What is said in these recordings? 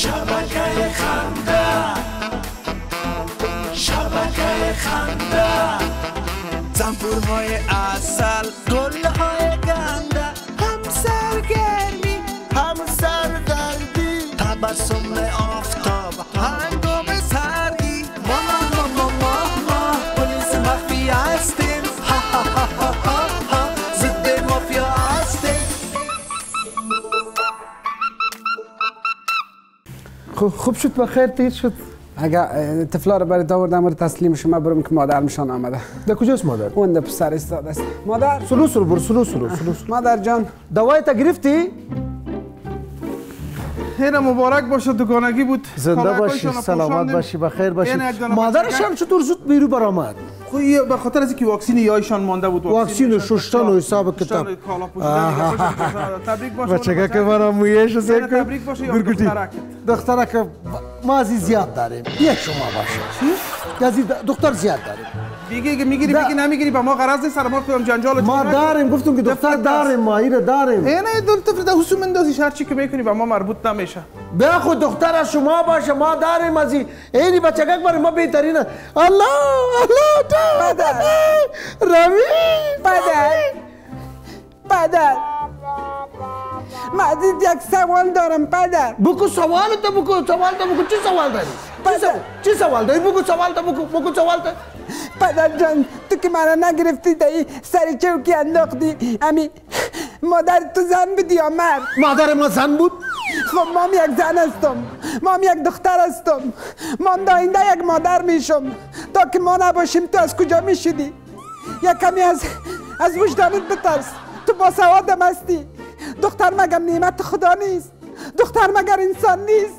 شبکه خنده، شبکه خنده، زنبورهای عسل، گلهای گنده، هم سرگرمی هم سردردی، تبسم آفتاب هنگام سردی، ما پلیس مخفی هستیم، ها ها ها ها ها، ضد مافیا هستیم. خوب شد بخیر تیر شد. اگه طفلا رو برای آوردم و تسلیم شما برم که مادر میشان آمده. در کجاست مادر؟ اون در پسر استاد است. مادر سلو برو سلو مادر جان دوای تا گرفتی؟ هینا مبارک باشه، دکانگی بود. زنده باشی، سلامت باشی، بخیر باشی. مادرشان چطور زود بیرو برآمد؟ خوی به خاطر از اینکه واکسین یایشان مانده بود. واکسین ششتن و حساب کتاب. تبریک باشه. بچگاه که من مویش سکر. تبریک باشه یا دخترک. دخترک ما از زیاد داریم. یک شما باشه. چی؟ از دختر زیاد داریم. میگی میگیری میگی نمیگیری با ما غرض نیست، سر ما خودم جنجال ما داریم، گفتم که دختر داریم، ما ایره داریم. نه دختر ده حسوم اندازی هر چی که میکنی با ما مربوط نمیشه. به خود دختر از شما باشه، ما داریم از اینی بچگاه برای ما بهترینه. الله پدر روی پدر من یک سوال دارم پدر. بگو سوالت بگو چی سوال داری؟ چی سوال داری؟ بگو سوالت بگو سوالت. پدر جان تو که منو نگرفتی دایی سری چوکی انداختی، امی مادر تو زن بودی یا مرد؟ مادر ما زن بود؟ خب مام یک زن هستم، مام یک دختر هستم، مام داینده یک مادر میشم. تا که ما نباشیم تو از کجا میشدی؟ یک کمی از وجدانت بترس. تو با سوادم هستی. دختر مگر نعمت خدا نیست؟ دختر مگر انسان نیست؟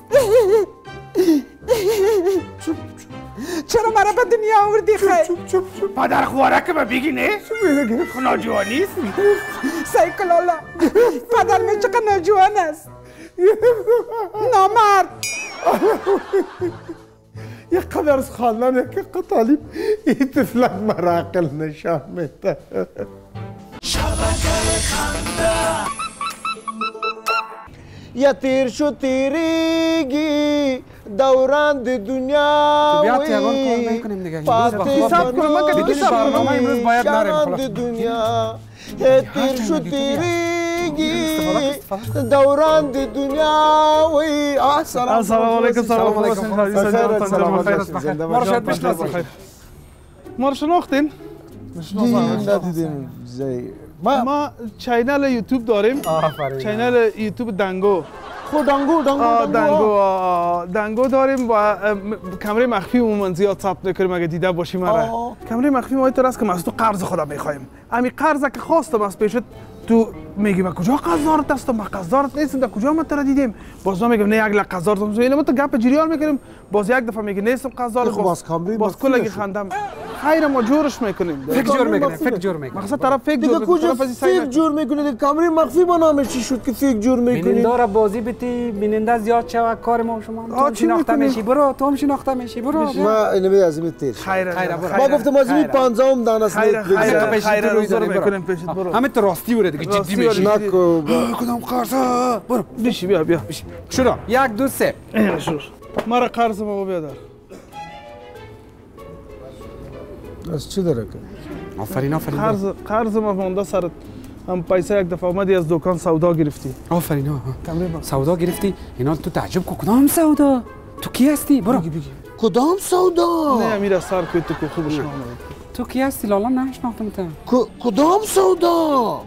چرا مرا به دنیا آوردی خیلی؟ پدر خواره که بگی نه؟ ناجوان نیست؟ سیکلالا پدر می چقدر ناجوان است. نامرد یک قدر از خواندن که قطالیم این طفلک مرا عقل نشان میده. شبکه خنده یا تیر شو تیریگی دوران دی دنیا بیا تیاگان کار نکنیم دیگه. حساب کنم من که دیگه برنامه امروز باید نریم خلاص. دنیا تیر شو تیریگی دوران دی دنیا وی السلام علیکم. سلام علیکم. ما رو شاید بشناسید. ما رو شناختین؟ ندیدیم. ما چینل یوتیوب داریم. چینل یوتیوب دنگو. خود دنگو داریم و کمره مخفی عموما زیاد ثبت نکنیم اگه دیده باشیم. کمره مخفی ما اینطور است که ما از تو قرض خدا میخوایم. همین قرض که خواستم از پیشت تو میگی ما کجا قرضدارت هستم؟ ما قرضدارت نیستم. در کجا ما تو را دیدیم؟ باز ما میگم نه یک لک قرضدارت هستم. اینو ما تو گپ جریان میکنیم. باز یک دفعه میگی نیستم قرضدار. باز کلگی خندم. خیر ما جورش میکنیم. فکر جور میکنیم. مقصد طرف فکر جور میکنه. کجا فکر جور میکنه؟ کامری مخفی با نامش چی شد که فکر جور میکنی؟ بیننده را بازی بتی، بیننده زیاد شوه کار ما شما. تو شناخته میشی برو، تو هم شناخته میشی برو. ما اینو می از این تیر. خیر. ما گفتم از این 15ام دانست. خیر روزا رو میکنیم پیشت برو. همه تو راستی وره دیگه جدی میشی. نکو. کدام قرضا؟ برو. بیشی بیا. شروع. 1 2 3. شروع. ما را قرض ما بیادر. از چی داره که؟ آفرین. قرض ما مونده سرت. هم پیسه یک دفعه اومدی از دکان سودا گرفتی. آفرین. سودا گرفتی؟ اینا تو تعجب کو کدام سودا؟ تو کی هستی؟ برو. بگی. کدام سودا؟ نه امیر سر که تو که خوبش نامه. تو کی هستی؟ لالا نشناختم تو. کدام سودا؟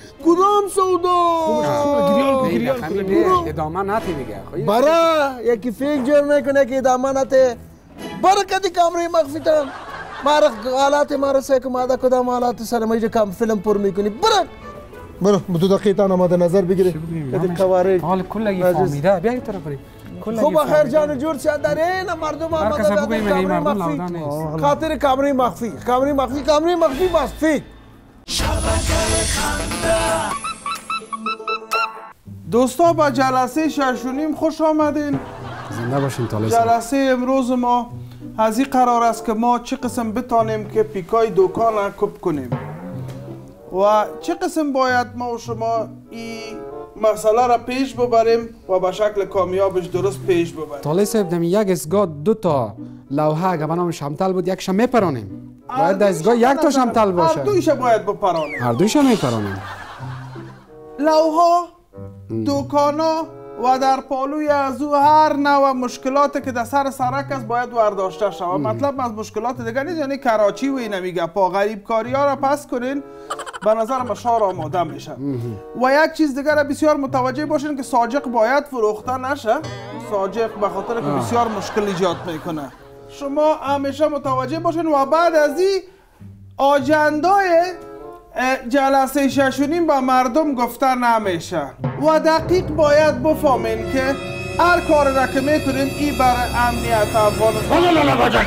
گریال ادامه نتی دیگه. برا یکی فکر جور میکنه که ادامه نته. برا کدی کامری مخفی تام. مارا حالات مارا سیک مادا کدام حالات سر میجه کام فیلم پر میکنی. برا دو دقیقه تا مد نظر بگیری. کدی کواره. حال کلگی فهمیده. بیا این طرف بریم. خوب آخر جان جور شد داره نه مردم آمده خاطر کامری مخفی بس فکر. شبکه خنده دوستا با جلسه 6:30 خوش آمدین. زنده باشین تا جلسه امروز ما از این قرار است که ما چه قسم بتانیم که پیکای دکان را کپ کنیم و چه قسم باید ما و شما این مسئله را پیش ببریم و به شکل کامیابش درست پیش ببریم. طالع صاحب دمی یک اسگاه 2 تا لوحه اگه به نام شمتل بود یکش میپرانیم. باید در اسگاه 1 تا شمتل باشه. هر دویش باید بپرانیم. هر دویش میپرانیم. لوحه، دکانا و در پالوی از او هر نوع مشکلاتی که در سر سرک است باید ورداشته شود. مطلب از مشکلات دیگه نیست، یعنی کراچی و اینا میگه پا غریب کاری ها را پس کنین به نظر ما شهر آماده میشه. و یک چیز دیگر را بسیار متوجه باشین که ساجق باید فروخته نشه. ساجق به خاطر که بسیار مشکل ایجاد میکنه. شما همیشه متوجه باشین و بعد از این آجندای جلسه 6 به مردم گفته نمیشه و دقیق باید بفهمین که هر کار را که میکنین این برای امنیت افغانستان.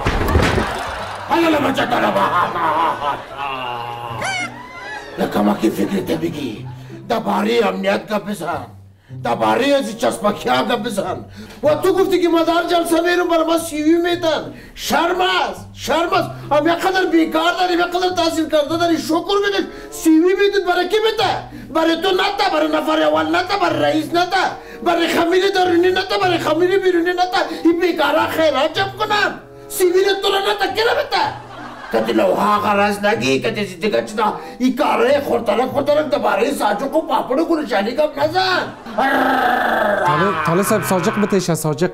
لکمکی فکرت بگی درباره امنیت کا بزن، درباره از چسبکی ها کا بزن و تو گفتی که مدار جلسه میرم برای ما سیوی میتن. شرم است هم یک قدر بیکار داریم، یک قدر تحصیل کرده داری، شکر بدش. سیوی میتون برای کی میته؟ برای تو نته، برای نفر اول نته، برای رئیس نته، برای خمیر درونی نته، برای خمیر بیرونی نته. این بیکارا خیرات جمع کنم. سیوی تو را نته که نمیته؟ کتی لوحا غرض نگی، کتی دیگه چیزا این کاره خورترک درباره ساجق و پاپڑو کو نشانی کم نزن. طالع صاحب ساجق بتیشه ساجق.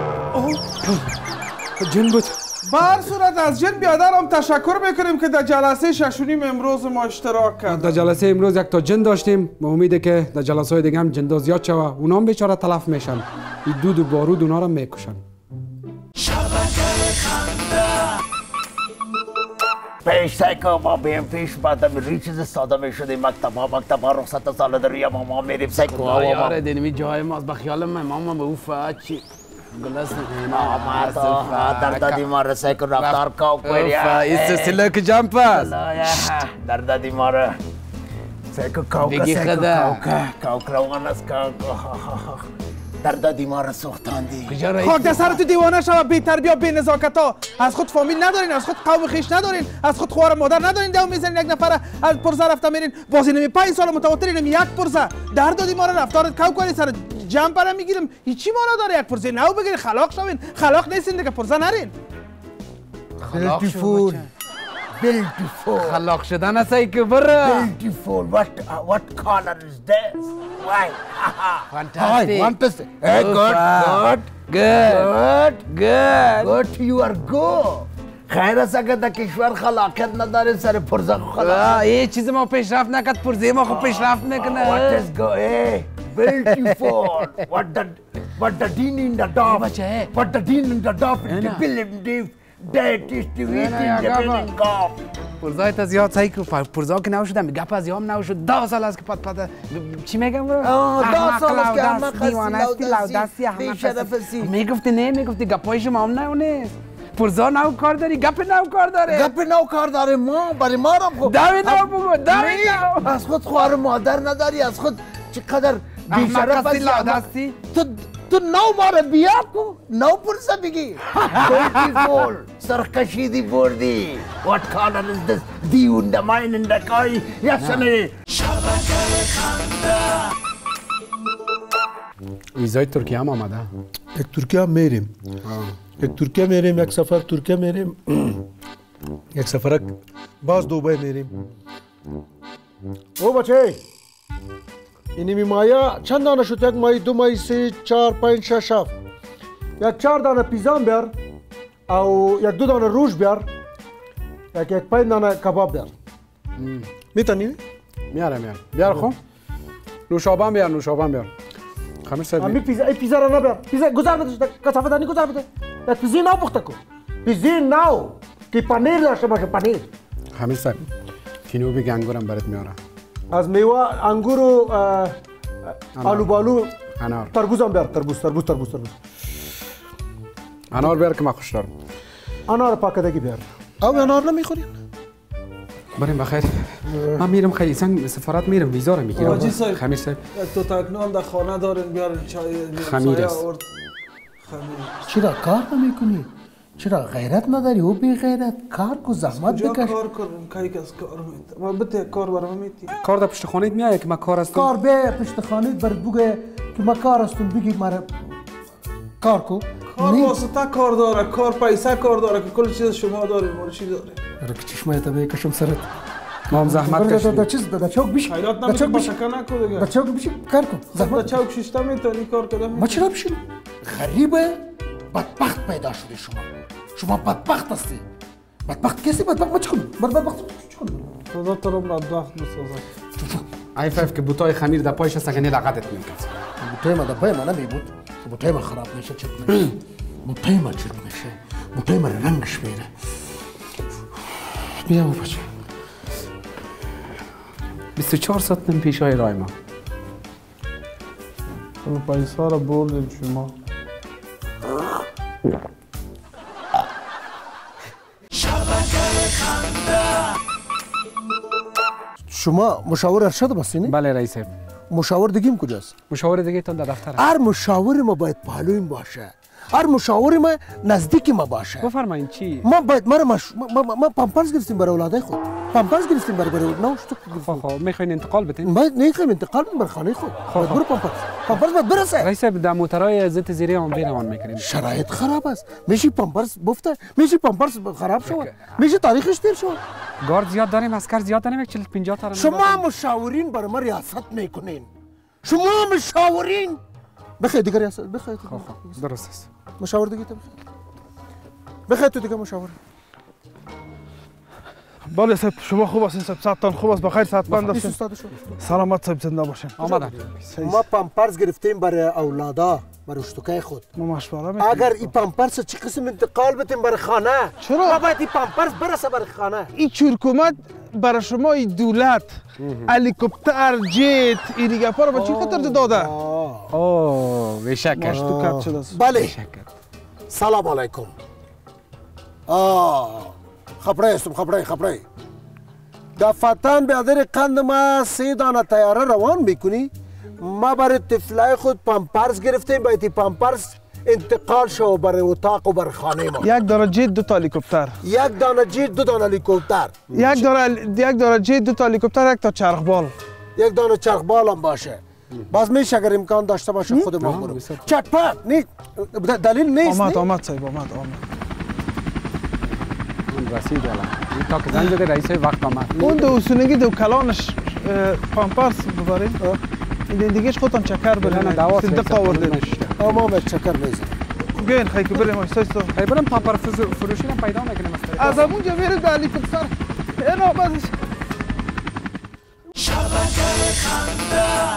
جن بود. به هر صورت از جن بیادرم تشکر میکنیم که در جلسه 6 امروز ما اشتراک کرد. در جلسه امروز 1 تا جن داشتیم و امیده که در جلسه های دیگه هم جندا زیاد شوه. اونا هم بیچاره تلف میشن. این دود و بارود اونا رو میکشن. شبکه خنده پیش سایکو ما بیم پیش بعدم ریچیز ساده میشدیم مکتبا رخصت سال داری ما میریم سایکو یاره دینمی جای ماست به خیال من ماما به او فاچی گلاس در دادی ما را سایکو رفتار کاو کوری این سلسله که جمپ است در دادی ما را سایکو کاو کاو کروان است در دادی ما را سوختاندی. خاک در سر تو دیوانه شو، بی تربیت بی نزاکت ها. از خود فامیل ندارین، از خود قوم خیش ندارین، از خود خوار مادر ندارین. دو میزنین یک نفر از پرزه رفته میرین بازی نمی 5 سال متواتر اینم یک پرزه در دادی ما را رفتارت کو کنی سر جمع برام میگیرم. هیچی مانا داره یک پرزه نو بگیرین خلاق شوین. خلاق نیستین دیگه پرزه نرین. Beautiful. خلاق شدن است که بره. Beautiful. What color is this? White. Fantastic. Hey, good. You are good. خیر است اگه در کشور خلاقیت نداره سر پرزه خلاق. یه چیز ما پیشرفت نکرد پرزه ما خود پیشرفت میکنه. What is good? Hey, beautiful. What the dean in the dog. What the dean in the dog. The film that is the building golf. پرزای تا زیاد سعی که پرزا که نوشدم گپ از یام نوشد 10 سال است که پد چی میگم برو 10 سال است که احمق هستی لودستی میگفتی نه میگفتی گپای شما هم نه پرزا نو کار داری گپ نو کار داره ما برای ما رو خب داوی نو بگو داوی نو از خود خوار مادر نداری از خود چقدر بیشرف هستی تو نو ماره بیا کو نو پرسه بگی beautiful سرکشیدی بردی what color is this دیون دماین اندکای یسنه شبکه خنده ویزای ترکیه هم آمده. یک ترکیه میریم. یک سفر ترکیه میریم. یک سفر باز دوبای میریم. او بچه اینی مایا چند دانه شد؟ 1 ماهی 2 ماهی 3 4 5 6 7 یک 4 دانه پیزان بیار او یک 2 دانه روش بیار یک 5 دانه کباب بیار. میتونی؟ میارم بیار خب نوشابه بیار خمیر صاحب امی پیزا را نبیار پیزا گذار بده کثافت دانی گذار بده یک پیزی نو پخته کن پیزی نو که پنیر داشته باشه پنیر. خمیر صاحب کینو بگی انگورم برات میارم از میوه انگور و آلو بالو انار تربوز هم بیار تربوز انار بیار که من خوش دارم. انار پاکدگی بیار. او انار نمیخورین؟ بریم بخیر. من میرم خیلی سفارت میرم ویزا رو میگیرم. حاجی صاحب خمیر صاحب تو تکنام در خانه دارین بیارین چای خمیر است. چرا کار نمیکنی؟ چرا غیرت نداری او بی غیرت؟ کار کو زحمت بکش. کار کنم کاری که از کار میت ما بده کار برام میتی کار در پشت خانه میای که من کار هستم کار به پشت خانه بر بگه که ما کار هستم بگی مرا کار کو کار واسطه کار داره کار پیسه کار داره که کل چیز شما داره ما چی داره را که چشمایت بکشم سرت ما هم زحمت کشیم دا چیز دا چوک بیش خیرات نمیشه باشکه نکو دیگه دا چوک بیش کار کن دا زحمت چوک شیشته میتونی کار کنم ما چرا بشیم غریبه بدبخت پیدا شده شما بدبخت هستی بدبخت کسی بدبخت ما چیکار بدبخت چیکار خدا تو رو بدبخت بسازه ای فیف که بوتای خمیر در پایش هست اگه لغتت میکرد بوتای ما در پای ما نمیبود بوتای ما خراب میشه چرک میشه بوتای ما چرک میشه بوتای ما رنگش میره بیا بچه 24 ساعت نم پیش های رای ما پیسه رو بردیم شما شبکه خنده شما مشاور ارشد هستین؟ بله رئیس مشاور دیگه کجاست؟ مشاور دیگه تون در دفتر هر مشاور ما باید پهلویم باشه هر مشاور ما نزدیک ما باشه بفرمایید چی ما باید ما پامپرز گرفتیم برای اولادای خود پامپرز گرفتیم برای نوش تو خب میخواین انتقال بدین باید نمیخوایم انتقال بدیم برای خانه خود باید برو پامپرز باید برسه رئیس در موترهای ضد زیری هم بیروان میکنیم شرایط خراب است میشه پامپرز بفته میشه پامپرز خراب شود میشه تاریخش دیر شود گارد زیاد داریم اسکر زیاد داریم 40-50 تا شما مشاورین برای ما ریاست میکنین شما مشاورین بخیر دیگه ریاست بخیر درست است مشاور دیگه تو بخیر تو دیگه مشاور بله صاحب شما خوب هستین صاحب صحتتان خوب است بخیر صحتمند هستین سلامت صاحب زنده باشین آمدم ما پامپرز گرفتیم برای اولادا برای اشتکای خود ما مشوره میکنیم اگر این پامپرز چه قسم انتقال بدیم برای خانه چرا ما باید این پامپرز برسه برای خانه این چورکومت برای شما این دولت هلیکوپتر جت این دیگه پا رو با چی خاطر داده اوه بشکر تو کات شده است بله سلام علیکم خبره هستم خبره دفتن بیادر قند ما 3 دانه تیاره روان میکنی ما برای طفلای خود پامپرز گرفتیم باید پامپرز انتقال شو برای اتاق و برای خانه ما 1 دانه جت 2 تا هلیکوپتر 1 دانه جت 2 دانه هلیکوپتر 1 دانه جت 2 تا هلیکوپتر 1 تا چرخبال 1 دانه چرخبال هم باشه باز میشه اگر امکان داشته باشه خود ما برو چटपट نیست دلیل نیست آمد صاحب آمد رسید والا این تا که زنگ زده رئیس وقت آمد اون دو سونگی دو کلانش پامپرس ببرید این دیگهش خودتان چکر برین صندوق آوردین ما چکر میزنیم گین خیلی که بریم ایستا بریم پامپر فروشی هم پیدا میکنیم از اونجا برید به هلیکوپتر اینا بازش شبکه خنده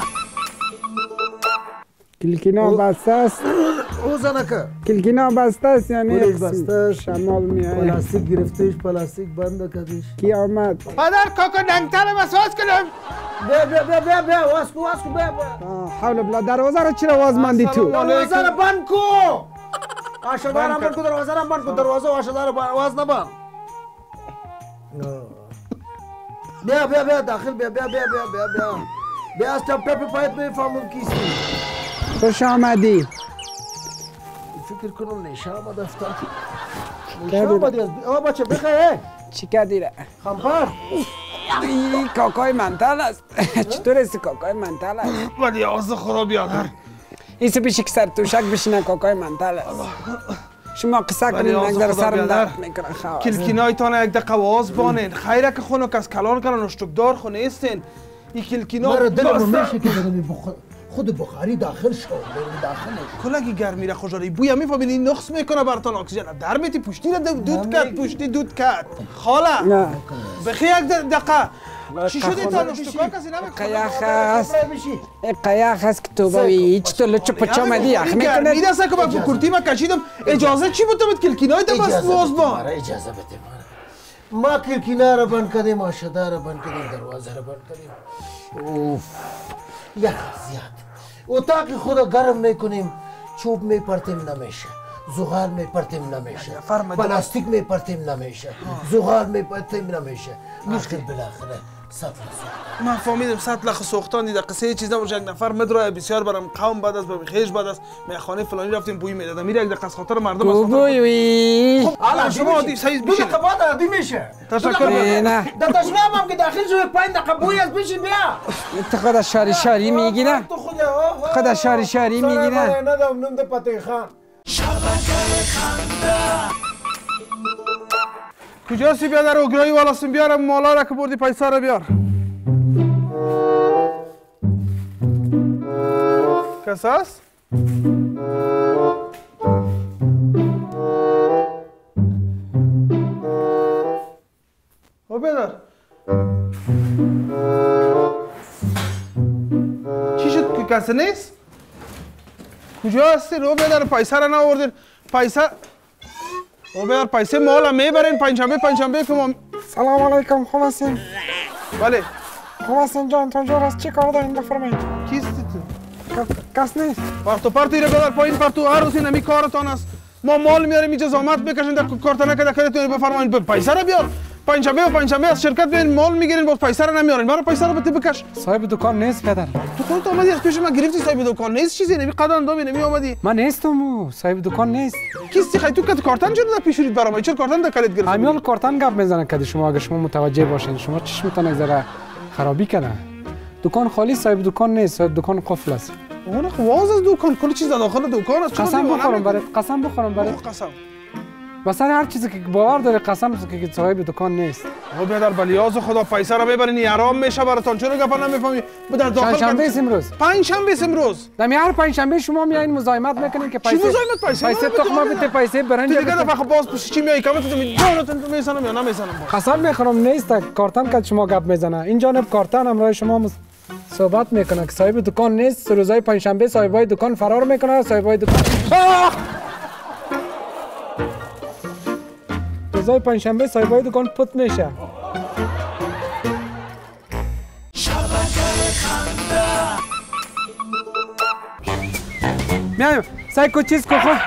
کلکینا بسته است او زنکه کلکینا بسته است یعنی بسته است شمال میاد پلاستیک گرفتیش پلاستیک بند کردیش کی آمد پدر کاکا ننگتر مسواز کنم بیا واسکو بیا حول بلا دروازه رو چرا واز ماندی تو دروازه رو بند کو آشدار هم بند کو دروازه رو بند کو دروازه و آشدار واز نبند بیا داخل بیا از چپه پایت میفهمم کیستی خوش آمدی فکر کنم نشه آمد افتاد نشه آمدی از بچه بخیر چی کردی را؟ خمپر این کاکای منتل است چطور است کاکای منتل است؟ ولی آزه خرابی آدر ایسو پیشی که سر توشک بشینه کاکای منتل است شما قصه کنیم یک در سرم درد میکنه خواه کلکینای تانه یک دقیقه واز بانین خیره که خونو کس کلان کنن اشتکدار خونه استین این کلکینا مرا دلم میشه که خود بخاری داخل شد کلگی گرمی را خوشاری بویا میفهمین این نقص میکنه براتان اکسیژن در میتی پشتی را دود کرد خاله بخی یک دقیقه چی شد این تان اشتکار کسی قیاخ هست که تو باوی هیچ تو لچه پچه آمدی یخ میکنه گرمی دسته که با کورتی ما کشیدم اجازه چی بود تو کلکینای تا بس واز بان اجازه بده ما کلکینا را بند کردیم آشدا را بند کردیم دروازه را بند کردیم اوف یخ زیاد اتاق خود گرم میکنیم چوب میپرتیم نمیشه زغال میپرتیم نمیشه پلاستیک میپرتیم نمیشه زغال میپرتیم نمیشه مشکل بالاخره من فهمیدم 100 لخ سوختان دیده قصه چیز نباشه. یک نفر مدرا بسیار برام قوم بعد از بخیش بعد از میخانه فلانی رفتیم بوی میدادم میره یک دقیقه از خاطر مردم است. بوی حالا شما عادی صحیح دو دقیقه بعد عادی میشه. تشکر. نه در تشناب هم که داخل شو 5 دقیقه بوی از بشین بیا. تو خود شاری میگی نه؟ تو خود شاری میگی نه؟ ندم نم ده پته خان. شبکه خنده. کجاسی بیادر اوگرایی والاسیم بیارم مالا را که بردی پیسا را بیار. کس هست؟ او بیادر چی شد که کسی نیست؟ کجا هستین؟ او بیادر پیسا را ناوردین پیسا او بیادر پیسه مالا میبرین پنجشنبه که ما سلام علیکم خوب هستین؟ بله خوب هستین جان تو جور است چی کار دارین بفرمایید؟ کیستی تو؟ کس نیست؟ پرتو پرتی رو ببر پایین پرتو هر روز این همی کارتان است. ما مال میاریم اینجا زحمت بکشین در کارتانه که دکتون بفرمایید پیسه رو بیار. پنجشنبه از شرکت بیاین مال میگیرین باز پیسه رو نمیارین. برای پیسه رو بده بکش. صاحب دکان نیست پدر. تو خودت اومدی از پیش من گرفتی صاحب دکان نیست چیزی نمی قدم دو نمی اومدی. من نیستم صاحب دکان نیست. کیستی خیلی تو که کارتان چرا در پیش رید برام چرا کارتان در کلید گرفتی؟ همیال کارتان گپ میزنه که شما اگه شما متوجه باشین شما چشمتون ذره خرابی کنه. دکان خالی صاحب دکان نیست صاحب دکان قفل است. اون خواز از دکان کل چیز داخل دکان است. قسم بخورم برات قسم. بسر هر چیزی که باور داره قسم که صاحب دکان نیست. او بیادر بلیاز خدا پیسه رو ببرین حرام میشه براتون چرا گپا نمیفهمی؟ در داخل پنجشنبه است امروز. پنجشنبه است امروز. دمی هر پنجشنبه شما میایین مزاحمت میکنین که پیسه پیسه تخمه بده پیسه برنج دیگه دفعه باز پوش چی میای کامنت تو میسنم یا نمیسنم قسم میخورم نیست کارتان که شما گپ میزنه این جانب کارتان همراه شما صحبت میکنه که صاحب دکان نیست روزهای پنجشنبه صاحبای دکان فرار میکنه صاحبای دکان روزهای پنجشنبه صاحبای دکان پت میشه. شبکه خنده. میایم سعی کو چیز کو خود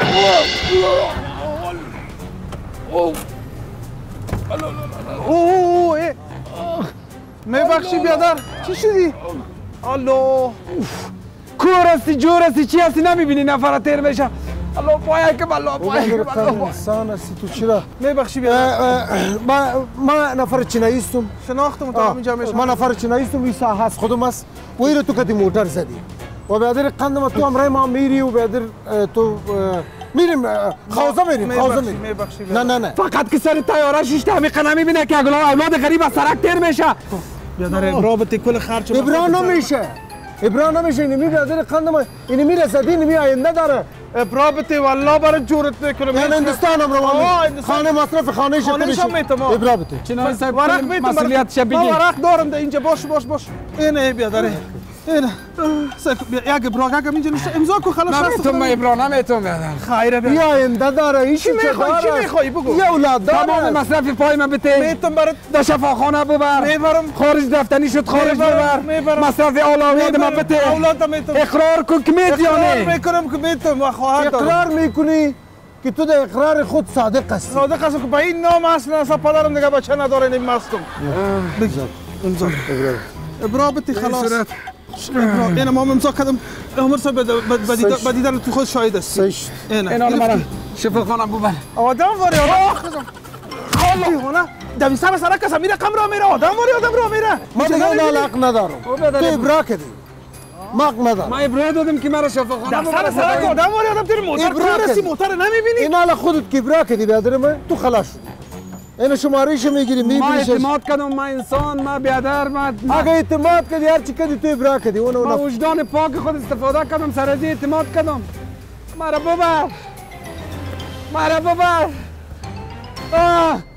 اوه میبخشی بیادر چی شدی؟ الو کور هستی جور هستی چی هستی نمیبینی نفر تیر میشه. الله پایا که بالله پایا که بالله انسان هستی تو چرا؟ میبخشی بیادر ما نفر چینایی استم. شناختم تا اینجا میشم. ما نفر چینایی استم این ساحه است خودم است. وی رو تو کدی موتر زدی. و بیادر قندم تو امرای ما میری و بیادر تو میریم خوازه میریم. میبخشی نه فقط که سر تیاره شیشته همین قنه میبینه که اولاد غریب از سرک تیر میشه. بیادر ابرابطی کل خرچ ابرا نمیشه اینمی بیادر قندم اینمی میره زدی اینمی آینده داره. ابرابطی والله برای جورت میکنم. من هندوستانم رو خانه مصرف خانه شده میشه. ابرابطی چنان صاحب ورق مسئولیت شبیه ورق دارم ده اینجا باش اینه بیادره این یک ابراغ که اینجا نشته امضا کو خلاص نمیتونم من ابرا نمیتونم خیره بیا آینده داره این چی میخوای بگو یه اولاد داره تمام مصرف پای من بده میتونم برات در شفاخانه ببر میبرم خارج رفتنی شد خارج ببر مصرف اولاد من بده اولاد میتونم اقرار کن که میتونی میکنم که میتونم و خواهر دارم اقرار میکنی که تو در اقرار خود صادق هستی. صادق هستم که به این نام اصلا اصلا پدرم دیگه بچه نداره این مستم بگذار امضا ابرابطی خلاص این ما امضا کردم عمر صاحب به دیدن تو خود شاهد هستی اینا رو من شفاخانه ببر آدم واری آدم دمی سر سرک هست میره کم را میره آدم را میره ما دیگه حق ندارم تو ابرا کردی ما حق ندارم ما ابرا دادم که مرا شفاخانه در سر سرک آدم واری آدم تیر موتر رسی موتر نمیبینی این حالا خودت که ابرا کردی بیادر من تو خلاص اینو شمارهش میگیری ما اعتماد کردم ما انسان ما بیادر ما اگه اعتماد کردی هر چی کردی تو ابرا کردی ما وجدان پاک خود استفاده کردم سر از اعتماد کردم مرا ببر